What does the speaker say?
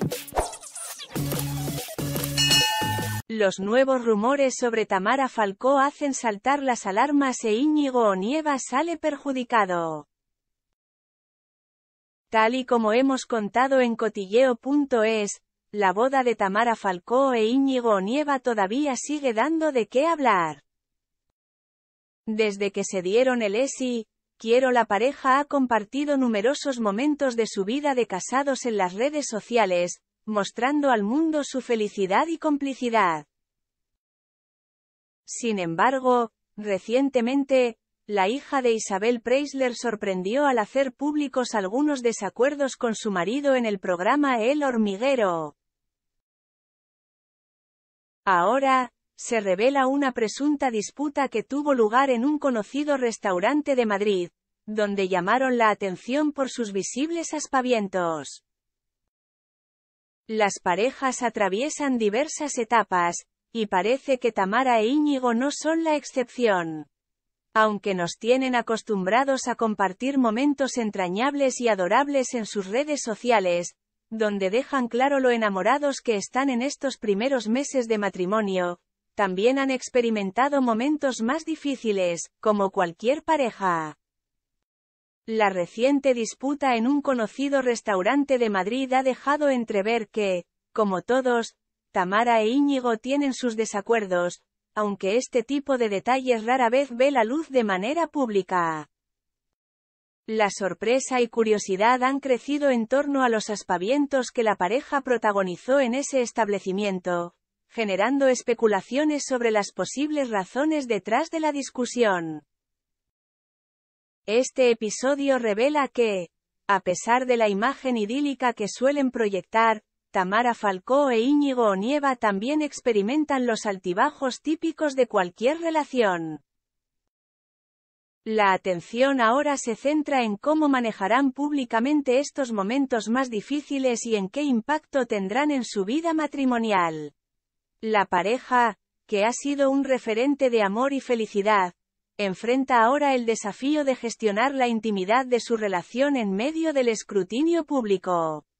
Los nuevos rumores sobre Tamara Falcó hacen saltar las alarmas e Íñigo Onieva sale perjudicado. Tal y como hemos contado en cotilleo.es, la boda de Tamara Falcó e Íñigo Onieva todavía sigue dando de qué hablar. Desde que se dieron el quiero, la pareja ha compartido numerosos momentos de su vida de casados en las redes sociales, mostrando al mundo su felicidad y complicidad. Sin embargo, recientemente, la hija de Isabel Preisler sorprendió al hacer públicos algunos desacuerdos con su marido en el programa El Hormiguero. Ahora, se revela una presunta disputa que tuvo lugar en un conocido restaurante de Madrid, donde llamaron la atención por sus visibles aspavientos. Las parejas atraviesan diversas etapas, y parece que Tamara e Íñigo no son la excepción. Aunque nos tienen acostumbrados a compartir momentos entrañables y adorables en sus redes sociales, donde dejan claro lo enamorados que están en estos primeros meses de matrimonio, también han experimentado momentos más difíciles, como cualquier pareja. La reciente disputa en un conocido restaurante de Madrid ha dejado entrever que, como todos, Tamara e Íñigo tienen sus desacuerdos, aunque este tipo de detalles rara vez ve la luz de manera pública. La sorpresa y curiosidad han crecido en torno a los aspavientos que la pareja protagonizó en ese establecimiento, generando especulaciones sobre las posibles razones detrás de la discusión. Este episodio revela que, a pesar de la imagen idílica que suelen proyectar, Tamara Falcó e Íñigo Onieva también experimentan los altibajos típicos de cualquier relación. La atención ahora se centra en cómo manejarán públicamente estos momentos más difíciles y en qué impacto tendrán en su vida matrimonial. La pareja, que ha sido un referente de amor y felicidad, enfrenta ahora el desafío de gestionar la intimidad de su relación en medio del escrutinio público.